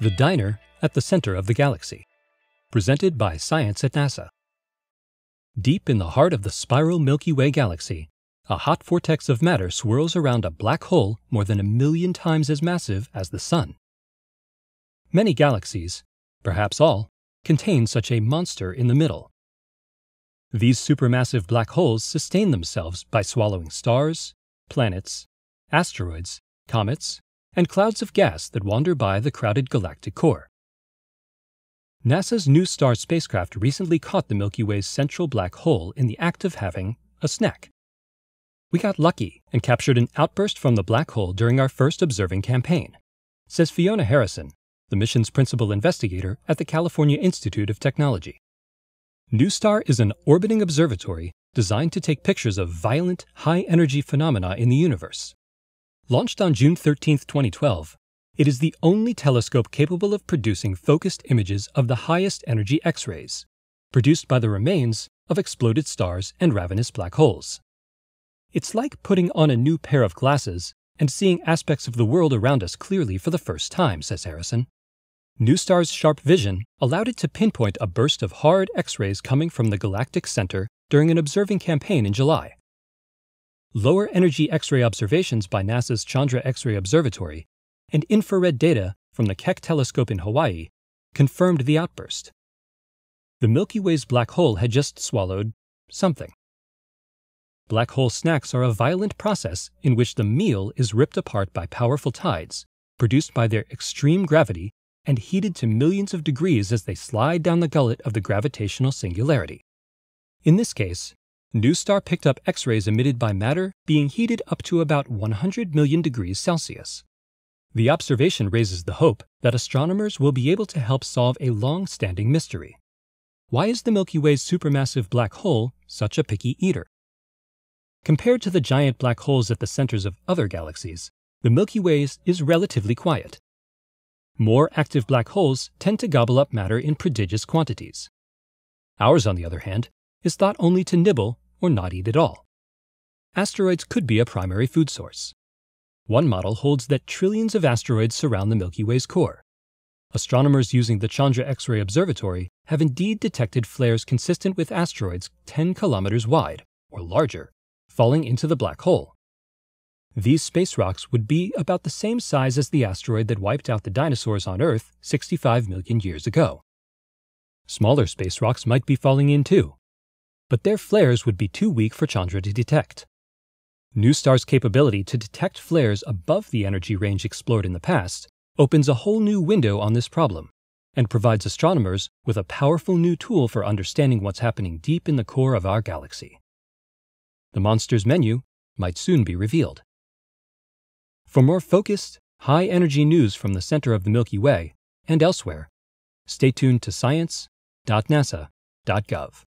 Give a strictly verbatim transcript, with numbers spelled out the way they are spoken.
The Diner at the Center of the Galaxy, presented by Science at NASA. Deep in the heart of the spiral Milky Way galaxy, a hot vortex of matter swirls around a black hole more than a million times as massive as the Sun. Many galaxies, perhaps all, contain such a monster in the middle. These supermassive black holes sustain themselves by swallowing stars, planets, asteroids, comets, and clouds of gas that wander by the crowded galactic core. NASA's NuSTAR spacecraft recently caught the Milky Way's central black hole in the act of having a snack. We got lucky and captured an outburst from the black hole during our first observing campaign, says Fiona Harrison, the mission's principal investigator at the California Institute of Technology. NuSTAR is an orbiting observatory designed to take pictures of violent, high-energy phenomena in the universe. Launched on June thirteenth, twenty twelve, it is the only telescope capable of producing focused images of the highest energy X-rays, produced by the remains of exploded stars and ravenous black holes. It's like putting on a new pair of glasses and seeing aspects of the world around us clearly for the first time, says Harrison. NuSTAR's sharp vision allowed it to pinpoint a burst of hard X-rays coming from the galactic center during an observing campaign in July. Lower energy X-ray observations by NASA's Chandra X-ray Observatory and infrared data from the Keck telescope in Hawaii confirmed the outburst. The Milky Way's black hole had just swallowed something. Black hole snacks are a violent process in which the meal is ripped apart by powerful tides, produced by their extreme gravity and heated to millions of degrees as they slide down the gullet of the gravitational singularity. In this case, NuSTAR picked up X-rays emitted by matter being heated up to about one hundred million degrees Celsius. The observation raises the hope that astronomers will be able to help solve a long-standing mystery. Why is the Milky Way's supermassive black hole such a picky eater? Compared to the giant black holes at the centers of other galaxies, the Milky Way's is relatively quiet. More active black holes tend to gobble up matter in prodigious quantities. Ours, on the other hand, is thought only to nibble or not eat at all. Asteroids could be a primary food source. One model holds that trillions of asteroids surround the Milky Way's core. Astronomers using the Chandra X-ray Observatory have indeed detected flares consistent with asteroids ten kilometers wide, or larger, falling into the black hole. These space rocks would be about the same size as the asteroid that wiped out the dinosaurs on Earth sixty-five million years ago. Smaller space rocks might be falling in too, but their flares would be too weak for Chandra to detect. NuSTAR's capability to detect flares above the energy range explored in the past opens a whole new window on this problem and provides astronomers with a powerful new tool for understanding what's happening deep in the core of our galaxy. The monster's menu might soon be revealed. For more focused, high-energy news from the center of the Milky Way and elsewhere, stay tuned to science dot nasa dot gov.